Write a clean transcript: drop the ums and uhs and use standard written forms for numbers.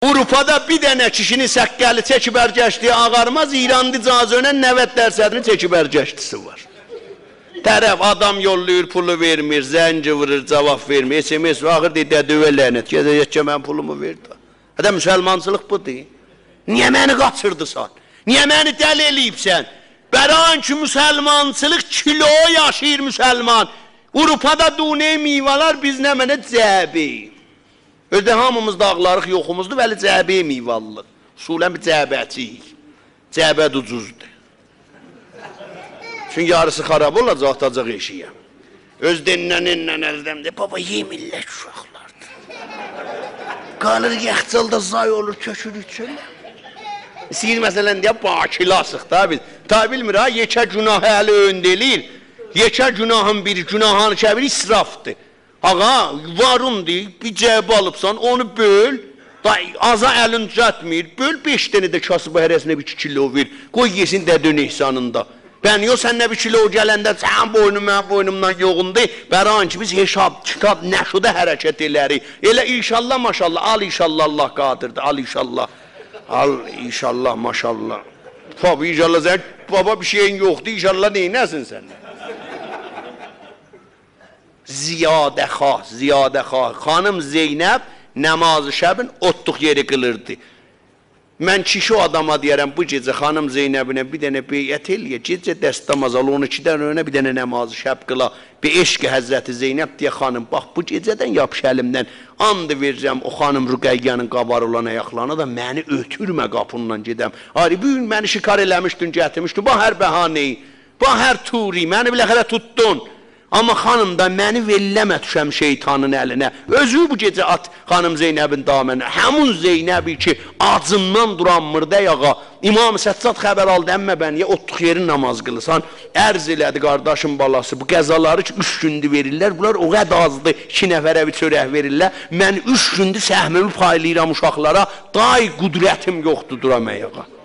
Urufada bir dənə kişinin səqqəli çəkib ərgəşdiyi ağarmaz, İranda cazönən 90% çəkib ərgəşdisi var. Tərəf adam yollayır, pulu vermir, zənci vurur, cavab vermir, SMS və axır deyir, dədövə lənət, gəzəcək ki, mən pulumu verdi. Hədə müsəlmançılıq budur. Niyə məni qaçırdısan? Niyə məni dəli eləyibsən? Bəran ki, müsəlmançılıq kilo yaşayır müsəlman. Urufada duney meyvələr biz nə mənə cəbi. Özdə hamımız dağlarıq, yoxumuzdur, vəli cəbi meyvallıq. Usulən bir cəbəciyik. Cəbəd ucuzdur. Çünki yarısı xarab olacaq, atacaq eşiyə. Öz dinlən əzdəmdə, baba yemirlər uşaqlardır. Qalır yaxçalda zay olur, köşür üçün. Siyir məsələn deyə, bakilasıq da biz. Ta bilmir ha, yekə günahı əli öndəlir. Yekə günahın biri, günahın kəbiri israfdır. Ağa, varındır, bir cəbi alıbsan, onu böl. Aza əlin düzətmir, böl 5 dənə də kasıbı hərəsinə 2 kilo ver. Qoy yesin dədün ihsanında. Ben yok sen ne bir kilo gələndə sen boynum mən boynumdan yoğundur. Bəran ki biz hesab, kitab, nəşuda hərəkət elərik. Elə inşallah maşallah, al inşallah Allah qadirdir, al inşallah. Al inşallah maşallah. Baba inşallah sen, baba bir şeyin yoktu inşallah neynəsin sen? Ziyadə xah. Xanım Zeynəb namazı şəbin otluq yeri qılırdı. Mən kişi o adama deyərəm, bu gecə xanım Zeynəbinə bir dənə beyyət eləyə, gecə dəstəmaz al, 12-dən önə bir dənə namazı şəb qıla, bir eşqi Həzrəti Zeynəb deyə xanım, bax bu gecədən yapış əlimdən, andı verəcəm o xanım Rüqəyyənin qabar olan ayaqlarına da məni ötürmə qapından gedəm. Ari, bu gün məni şikar eləmişdin, gətirmişdin, bax hər bəhaneyi, bax hər turi, məni biləxərə tutdun. Amma xanım da məni velləmə düşəm şeytanın əlinə. Özü bu gecə at xanım Zeynəbin damənə. Həmun Zeynəbi ki, acından duranmırdı yağa. İmam Səccad xəbər aldı, əmmə bəniyə otluq yerin namaz qılırsan. Ərz elədi qardaşın balası. Bu qəzaları ki, 3 gündür verirlər. Bunlar o qədər azdır, 2 nəfərə bir çörək verirlər. Mən 3 gündür səhmimi paylayıram uşaqlara. Day qudrətim yoxdur duram yağa.